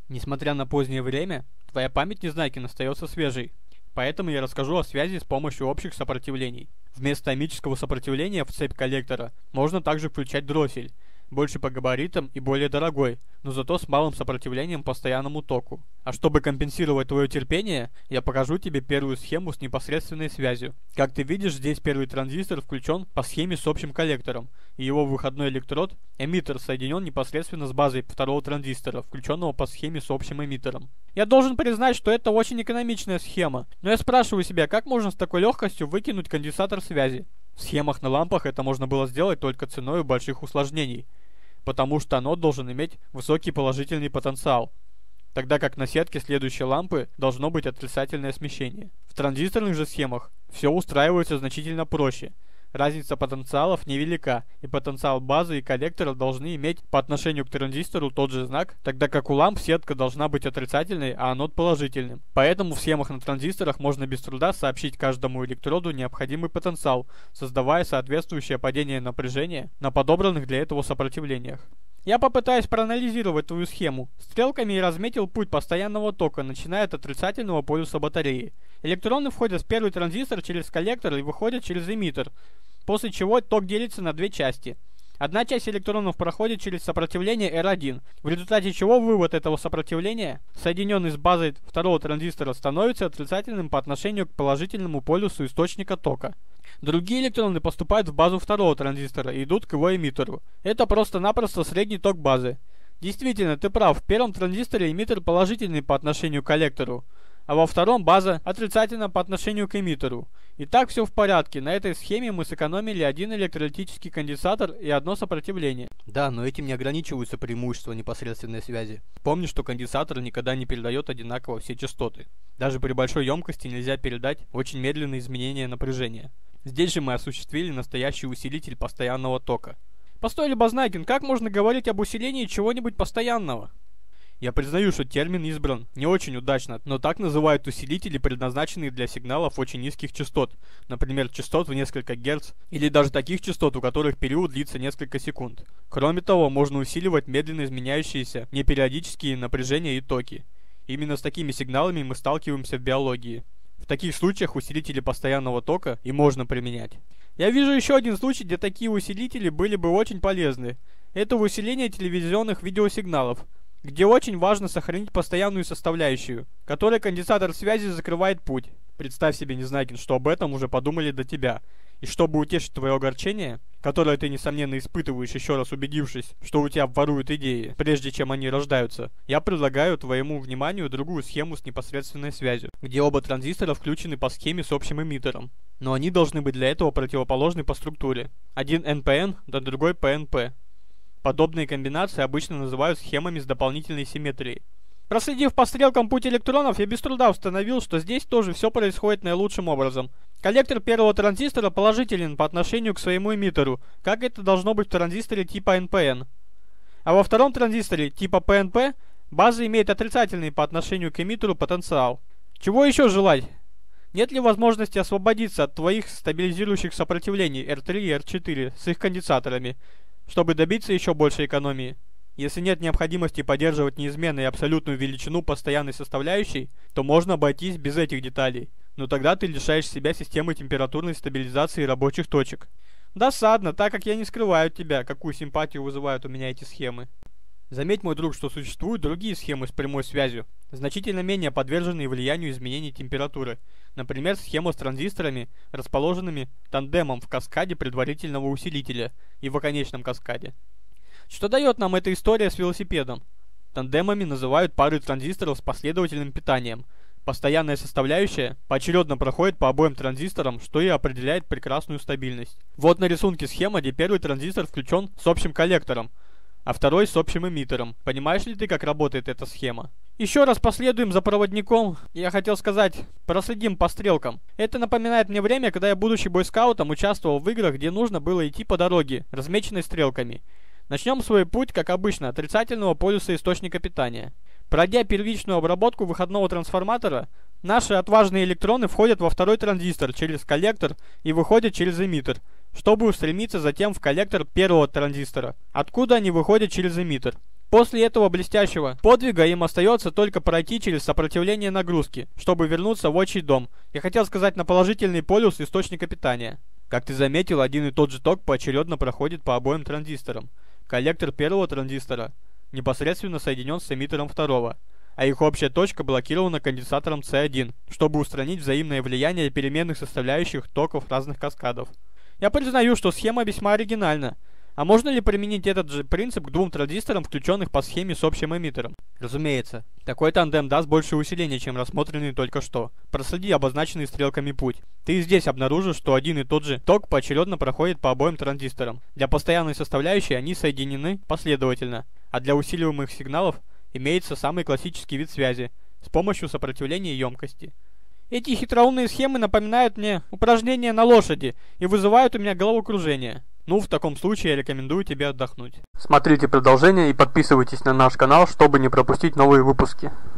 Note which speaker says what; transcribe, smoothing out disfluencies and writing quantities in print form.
Speaker 1: Несмотря на позднее время, твоя память, Незнайкин, остается свежей. Поэтому я расскажу о связи с помощью общих сопротивлений. Вместо омического сопротивления в цепь коллектора можно также включать дроссель, больше по габаритам и более дорогой, но зато с малым сопротивлением постоянному току. А чтобы компенсировать твое терпение, я покажу тебе первую схему с непосредственной связью. Как ты видишь, здесь первый транзистор включен по схеме с общим коллектором, и его выходной электрод, эмиттер, соединен непосредственно с базой второго транзистора, включенного по схеме с общим эмиттером. Я должен признать, что это очень экономичная схема, но я спрашиваю себя, как можно с такой легкостью выкинуть конденсатор связи? В схемах на лампах это можно было сделать только ценой больших усложнений, потому что анод должен иметь высокий положительный потенциал, тогда как на сетке следующей лампы должно быть отрицательное смещение. В транзисторных же схемах все устраивается значительно проще. Разница потенциалов невелика, и потенциал базы и коллектора должны иметь по отношению к транзистору тот же знак, тогда как у ламп сетка должна быть отрицательной, а анод положительным. Поэтому в схемах на транзисторах можно без труда сообщить каждому электроду необходимый потенциал, создавая соответствующее падение напряжения на подобранных для этого сопротивлениях. Я попытаюсь проанализировать твою схему. Стрелками я разметил путь постоянного тока, начиная от отрицательного полюса батареи. Электроны входят в первый транзистор через коллектор и выходят через эмиттер, после чего ток делится на две части. Одна часть электронов проходит через сопротивление R1, в результате чего вывод этого сопротивления, соединенный с базой второго транзистора, становится отрицательным по отношению к положительному полюсу источника тока. Другие электроны поступают в базу второго транзистора и идут к его эмиттеру. Это просто-напросто средний ток базы. Действительно, ты прав, в первом транзисторе эмиттер положительный по отношению к коллектору, а во втором база отрицательна по отношению к эмиттеру. И так все в порядке. На этой схеме мы сэкономили один электролитический конденсатор и одно сопротивление. Да, но этим не ограничиваются преимущества непосредственной связи. Помни, что конденсатор никогда не передает одинаково все частоты. Даже при большой емкости нельзя передать очень медленные изменения напряжения. Здесь же мы осуществили настоящий усилитель постоянного тока. Постой, Любознайкин, как можно говорить об усилении чего-нибудь постоянного? Я признаю, что термин избран не очень удачно, но так называют усилители, предназначенные для сигналов очень низких частот, например, частот в несколько Гц, или даже таких частот, у которых период длится несколько секунд. Кроме того, можно усиливать медленно изменяющиеся непериодические напряжения и токи. Именно с такими сигналами мы сталкиваемся в биологии. В таких случаях усилители постоянного тока и можно применять. Я вижу еще один случай, где такие усилители были бы очень полезны. Это усиление телевизионных видеосигналов, где очень важно сохранить постоянную составляющую, которой конденсатор связи закрывает путь. Представь себе, Незнайкин, что об этом уже подумали до тебя. И чтобы утешить твое огорчение, которое ты, несомненно, испытываешь, еще раз убедившись, что у тебя воруют идеи, прежде чем они рождаются, я предлагаю твоему вниманию другую схему с непосредственной связью, где оба транзистора включены по схеме с общим эмиттером. Но они должны быть для этого противоположны по структуре. Один NPN, да другой PNP. Подобные комбинации обычно называют схемами с дополнительной симметрией. Проследив по стрелкам путь электронов, я без труда установил, что здесь тоже все происходит наилучшим образом. Коллектор первого транзистора положителен по отношению к своему эмиттеру, как это должно быть в транзисторе типа NPN. А во втором транзисторе типа PNP база имеет отрицательный по отношению к эмиттеру потенциал. Чего еще желать? Нет ли возможности освободиться от твоих стабилизирующих сопротивлений R3 и R4 с их конденсаторами, чтобы добиться еще большей экономии? Если нет необходимости поддерживать неизменную и абсолютную величину постоянной составляющей, то можно обойтись без этих деталей. Но тогда ты лишаешь себя системы температурной стабилизации рабочих точек. Досадно, так как я не скрываю от тебя, какую симпатию вызывают у меня эти схемы. Заметь, мой друг, что существуют другие схемы с прямой связью, значительно менее подверженные влиянию изменений температуры. Например, схема с транзисторами, расположенными тандемом в каскаде предварительного усилителя и в оконечном каскаде. Что дает нам эта история с велосипедом? Тандемами называют пары транзисторов с последовательным питанием. Постоянная составляющая поочередно проходит по обоим транзисторам, что и определяет прекрасную стабильность. Вот на рисунке схема, где первый транзистор включен с общим коллектором, а второй с общим эмиттером. Понимаешь ли ты, как работает эта схема? Еще раз последуем за проводником. Я хотел сказать, проследим по стрелкам. Это напоминает мне время, когда я, будучи бойскаутом, участвовал в играх, где нужно было идти по дороге, размеченной стрелками. Начнем свой путь, как обычно, от отрицательного полюса источника питания. Пройдя первичную обработку выходного трансформатора, наши отважные электроны входят во второй транзистор через коллектор и выходят через эмиттер, чтобы устремиться затем в коллектор первого транзистора, откуда они выходят через эмиттер. После этого блестящего подвига им остается только пройти через сопротивление нагрузки, чтобы вернуться в отчий дом. Я хотел сказать, на положительный полюс источника питания. Как ты заметил, один и тот же ток поочередно проходит по обоим транзисторам. Коллектор первого транзистора непосредственно соединен с эмиттером второго, а их общая точка блокирована конденсатором C1, чтобы устранить взаимное влияние переменных составляющих токов разных каскадов. Я признаю, что схема весьма оригинальна. А можно ли применить этот же принцип к двум транзисторам, включенных по схеме с общим эмиттером? Разумеется. Такой тандем даст больше усиления, чем рассмотренный только что. Проследи обозначенный стрелками путь. Ты и здесь обнаружишь, что один и тот же ток поочередно проходит по обоим транзисторам. Для постоянной составляющей они соединены последовательно, а для усиливаемых сигналов имеется самый классический вид связи с помощью сопротивления емкости. Эти хитроумные схемы напоминают мне упражнения на лошади и вызывают у меня головокружение. Ну, в таком случае я рекомендую тебе отдохнуть. Смотрите продолжение и подписывайтесь на наш канал, чтобы не пропустить новые выпуски.